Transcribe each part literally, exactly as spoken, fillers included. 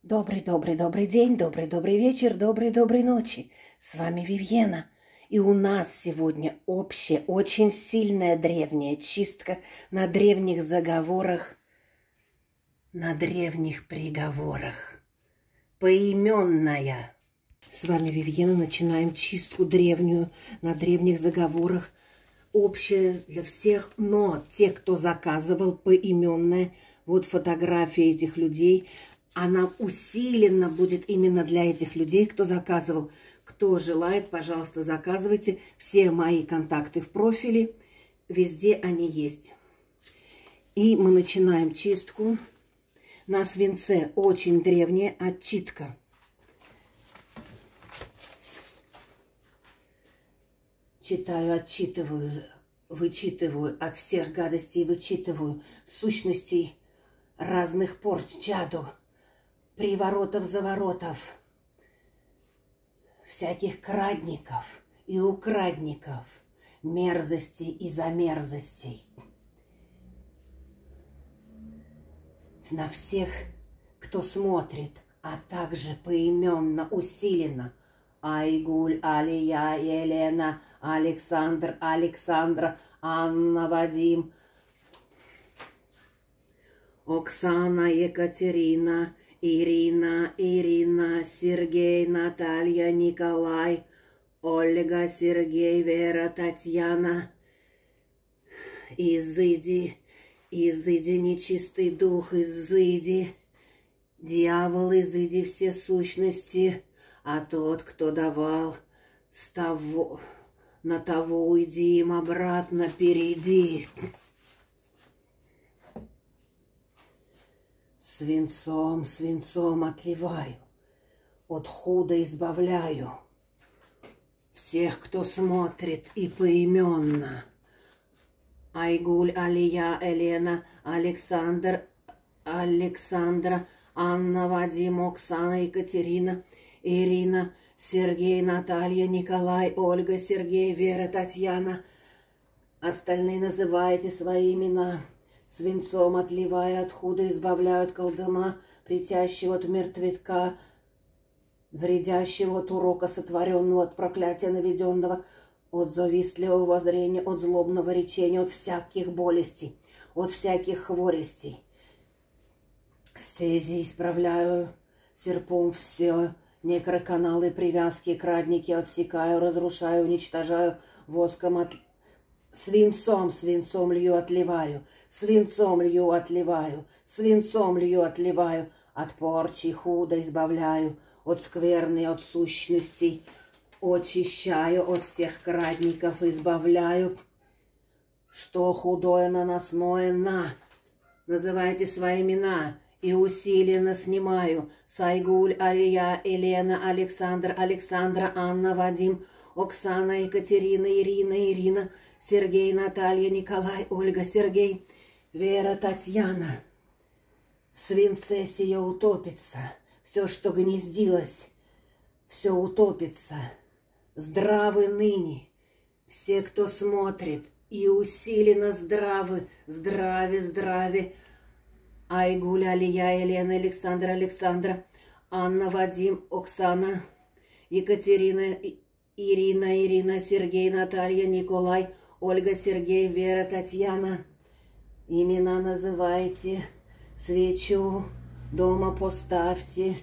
Добрый-добрый-добрый день, добрый-добрый вечер, доброй-доброй ночи. С вами Вивьена. И у нас сегодня общая, очень сильная древняя чистка на древних заговорах, на древних приговорах. Поименная. С вами Вивьена. Начинаем чистку древнюю на древних заговорах. Общая для всех, но те, кто заказывал поименная, вот фотографии этих людей, она усиленно будет именно для этих людей, кто заказывал. Кто желает, пожалуйста, заказывайте. Все мои контакты в профиле, везде они есть. И мы начинаем чистку. На свинце очень древняя отчитка. Читаю, отчитываю, вычитываю от всех гадостей, вычитываю сущностей разных порч, чаду, приворотов, заворотов, всяких крадников и украдников, мерзостей и замерзостей. На всех, кто смотрит, а также поименно, усиленно. Айгуль, Алия, Елена, Александр, Александра, Анна, Вадим, Оксана, Екатерина, Ирина, Ирина, Сергей, Наталья, Николай, Ольга, Сергей, Вера, Татьяна. Изыди, изыди, нечистый дух, изыди, дьявол, изыди все сущности, а тот, кто давал, с того, на того уйди, им обратно перейди. Свинцом, свинцом отливаю, от худа избавляю всех, кто смотрит и поименно. Айгуль, Алия, Елена, Александр, Александра, Анна, Вадим, Оксана, Екатерина, Ирина, Сергей, Наталья, Николай, Ольга, Сергей, Вера, Татьяна. Остальные называйте свои имена. Свинцом отливая от худа, избавляют колдуна, притящего от мертвеца, вредящего от урока сотворенного, от проклятия наведенного, от завистливого воззрения, от злобного речения, от всяких болестей, от всяких хворостей. Сези исправляю серпом все некроканалы, привязки, крадники отсекаю, разрушаю, уничтожаю, воском от... Свинцом, свинцом лью, отливаю, свинцом лью, отливаю, свинцом лью, отливаю, от порчи худо избавляю, от скверны, от сущностей, очищаю, от всех крадников избавляю. Что худое наносное на, называйте свои имена, и усиленно снимаю. Сайгуль, Алия, Елена, Александр, Александра, Анна, Вадим, Оксана, Екатерина, Ирина, Ирина, Сергей, Наталья, Николай, Ольга, Сергей, Вера, Татьяна. В свинце сие утопится, все, что гнездилось, все утопится. Здравы ныне все, кто смотрит, и усиленно здравы, здраве, здраве. Айгуль, Алия, Елена, Александра, Александра, Анна, Вадим, Оксана, Екатерина, Ирина, Ирина, Сергей, Наталья, Николай, Ольга, Сергей, Вера, Татьяна. Имена называйте, свечу дома поставьте.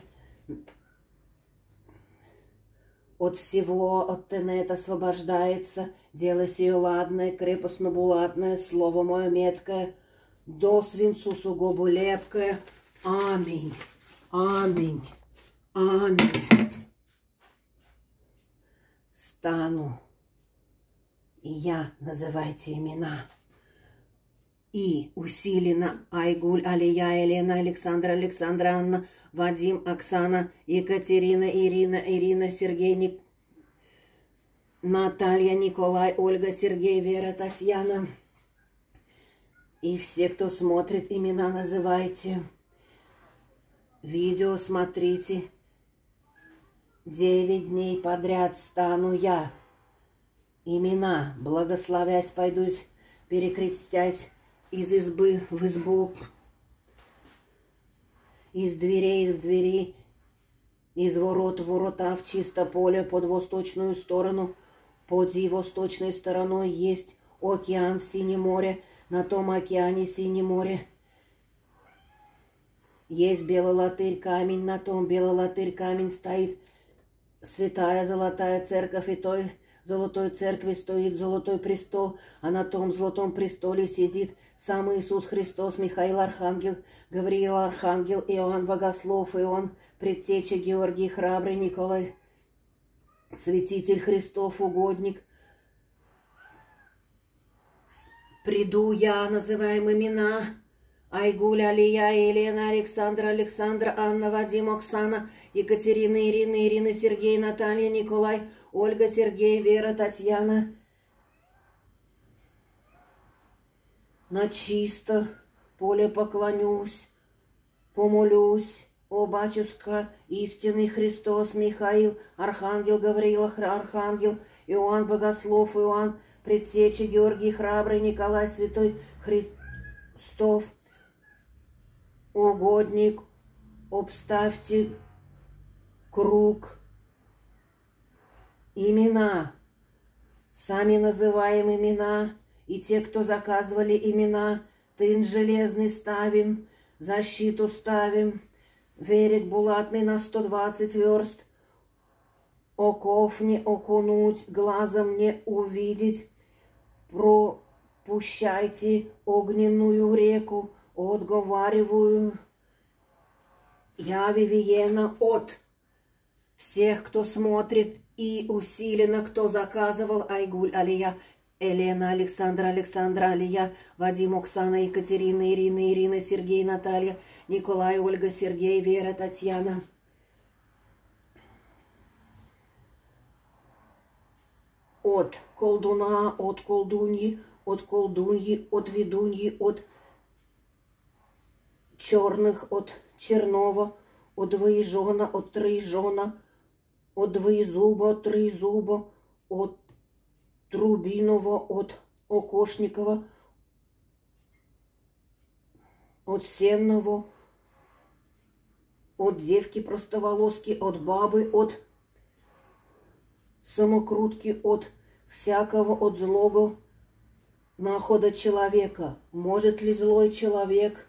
От всего, от тенет освобождается, дело сие ладное, крепостно-булатное, слово мое меткое, до свинцу сугубо лепкое. Аминь, аминь, аминь. Стану, и я, называйте имена. И усиленно Айгуль, Алия, Елена, Александра, Александра, Анна, Вадим, Оксана, Екатерина, Ирина, Ирина, Сергей, Ник... Наталья, Николай, Ольга, Сергей, Вера, Татьяна. И все, кто смотрит, имена называйте. Видео смотрите. Девять дней подряд стану я. Имена, благословясь, пойду, перекрестясь из избы в избу. из дверей в двери, из ворот в ворота, в чисто поле под восточную сторону. Под и восточной стороной есть океан, Синее море, на том океане Синее море. Есть белый латырь камень, на том белый латырь камень стоит святая золотая церковь, и той золотой церкви стоит золотой престол, а на том золотом престоле сидит сам Иисус Христос, Михаил Архангел, Гавриил Архангел, Иоанн Богослов, Иоанн Предтеча, Георгий Храбрый, Николай Святитель Христов, угодник. Приду я, называем имена: Айгуль, Алия, Елена, Александра, Александра, Анна, Вадим, Оксана, Екатерина, Ирина, Ирина, Сергей, Наталья, Николай, Ольга, Сергей, Вера, Татьяна. На чисто поле поклонюсь, помолюсь, о батюшка, истинный Христос, Михаил, Архангел, Гавриил, Архангел, Иоанн Богослов, Иоанн Предтеча, Георгий Храбрый, Николай Святой Христов, угодник, обставьте круг. Имена, сами называем имена, и те, кто заказывали имена, тын железный ставим, защиту ставим, верик булатный на сто двадцать верст, оков не окунуть, глазом не увидеть, пропущайте огненную реку, отговариваю я Вивиена от всех, кто смотрит, и усиленно, кто заказывал: Айгуль, Алия, Елена, Александра, Александра, Алия, Вадим, Оксана, Екатерина, Ирина, Ирина, Сергей, Наталья, Николай, Ольга, Сергей, Вера, Татьяна. От колдуна, от колдуньи, от колдуньи, от ведуньи, от черных, от черного, от двоежона, от троежона, от двоезуба, от троезуба, от Трубинова, от Окошникова, от Сенного, от девки простоволоски, от бабы, от самокрутки, от всякого, от злого находа человека. Может ли злой человек,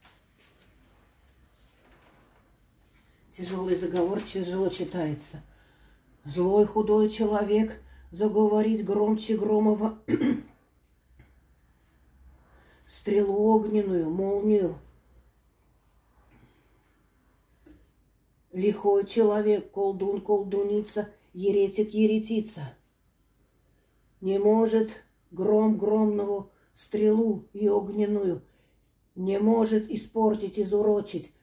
тяжелый заговор, тяжело читается, злой худой человек заговорить громче громова стрелу огненную, молнию? Лихой человек, колдун, колдуница, еретик, еретица не может гром громного стрелу и огненную, не может испортить, изурочить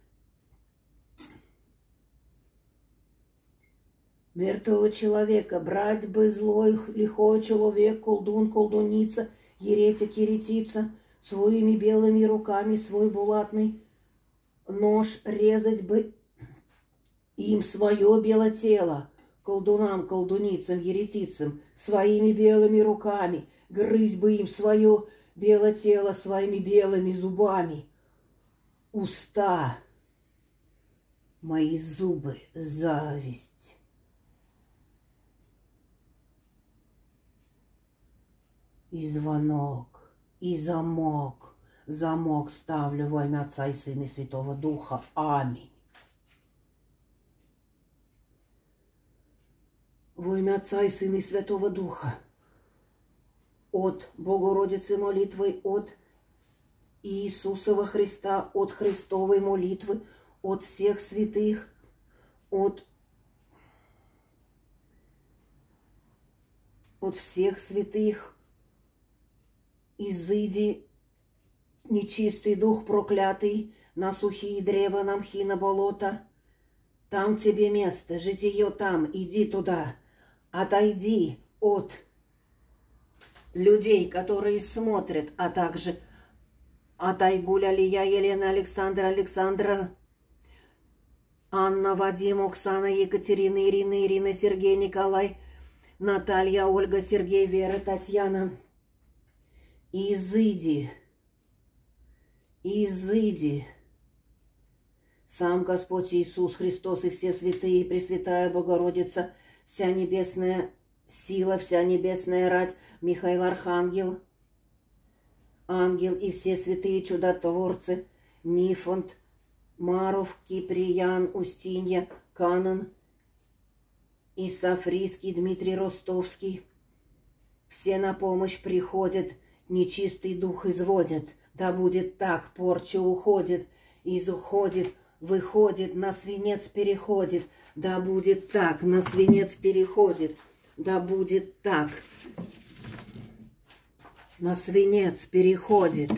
мертвого человека. Брать бы злой, лихой человек, колдун, колдуница, еретик, еретица, своими белыми руками свой булатный нож, резать бы им свое белое тело, колдунам, колдуницам, еретицам, своими белыми руками, грызть бы им свое белое тело своими белыми зубами. Уста, мои зубы, зависть. И звонок, и замок, замок ставлю во имя Отца и Сына и Святого Духа. Аминь. Во имя Отца и Сына и Святого Духа. От Богородицы молитвы, от Иисусова Христа, от Христовой молитвы, от всех святых, от, от всех святых, изыди, нечистый дух проклятый, на сухие древа, на мхи, на болото. Там тебе место, житие там, иди туда. Отойди от людей, которые смотрят, а также от Айгуль, Алия, Елена, Александра, Александра, Анна, Вадим, Оксана, Екатерина, Ирина, Ирина, Сергей, Николай, Наталья, Ольга, Сергей, Вера, Татьяна. Изыди, изыди сам Господь Иисус Христос и все святые, Пресвятая Богородица, вся небесная сила, вся небесная рать, Михаил Архангел, ангел и все святые чудотворцы, Нифонт, Маров, Киприян, Устинья, Канон, Исафрийский, Дмитрий Ростовский. Все на помощь приходят, нечистый дух изводят. Да будет так, порча уходит, изуходит, выходит, на свинец переходит. Да будет так, на свинец переходит. Да будет так, на свинец переходит.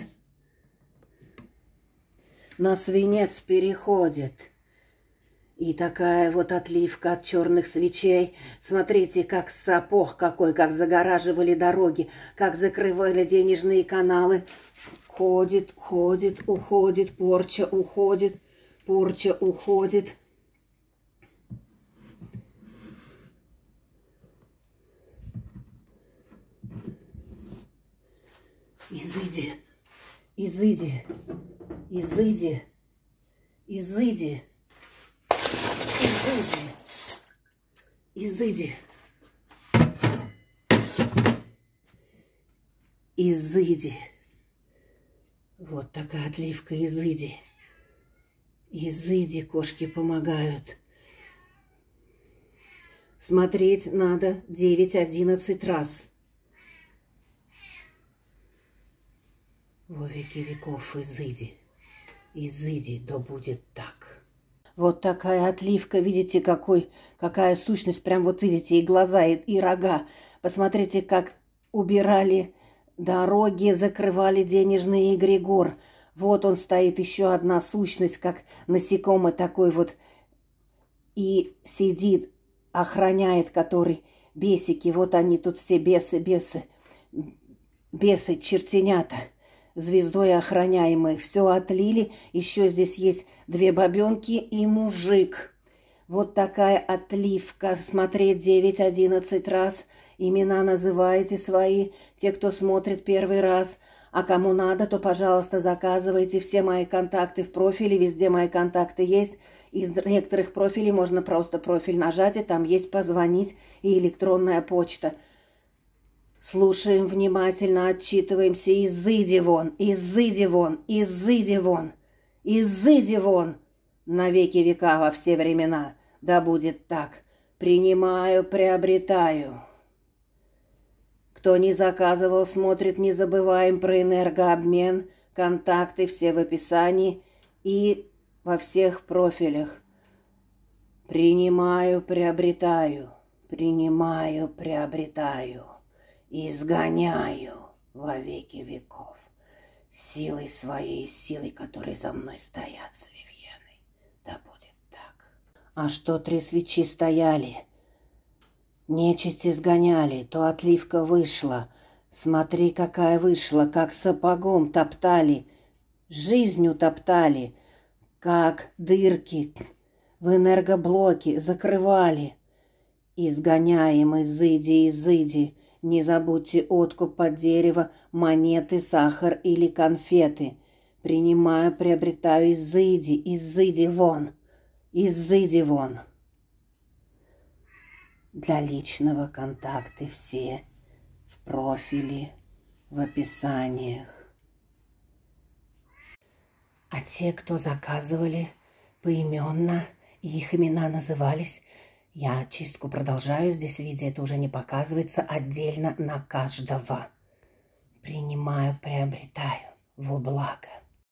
На свинец переходит. И такая вот отливка от черных свечей. Смотрите, как сапог какой, как загораживали дороги, как закрывали денежные каналы. Ходит, ходит, уходит, порча уходит, порча уходит. Изыди, изыди, изыди, изыди. Изыди. Изыди. Вот такая отливка, изыди. Изыди, кошки помогают. Смотреть надо девять-одиннадцать раз. Во веки веков изыди. Изыди, да будет так. Вот такая отливка, видите, какой, какая сущность, прям вот видите, и глаза, и, и рога. Посмотрите, как убирали дороги, закрывали денежный эгрегор. Вот он стоит, еще одна сущность, как насекомый такой вот, и сидит, охраняет, который бесики. Вот они тут все бесы, бесы, бесы, чертенята. Звездой охраняемые. Все отлили. Еще здесь есть две бабенки и мужик. Вот такая отливка. Смотреть девять-одиннадцать раз. Имена называете свои. Те, кто смотрит первый раз. А кому надо, то, пожалуйста, заказывайте. Все мои контакты в профиле. Везде мои контакты есть. Из некоторых профилей можно просто профиль нажать. И там есть позвонить и электронная почта. Слушаем внимательно, отчитываемся. Изыди вон, изыди вон, изыди вон, изыди вон. На веки века, во все времена. Да будет так. Принимаю, приобретаю. Кто не заказывал, смотрит, не забываем про энергообмен. Контакты все в описании и во всех профилях. Принимаю, приобретаю. Принимаю, приобретаю. Изгоняю во веки веков силой своей, силой, которые за мной стоят, с Вивьеной. Да будет так. А что три свечи стояли? Нечисть изгоняли, то отливка вышла. Смотри, какая вышла, как сапогом топтали, жизнью топтали, как дырки в энергоблоке закрывали. Изгоняем, изыди, изыди. Не забудьте откуп под дерево, монеты, сахар или конфеты. Принимаю, приобретаю, изыди, изыди вон, изыди вон. Для личного контакты все в профиле, в описаниях. А те, кто заказывали поименно, и их имена назывались, я чистку продолжаю. Здесь видео это уже не показывается. Отдельно на каждого. Принимаю, приобретаю во благо.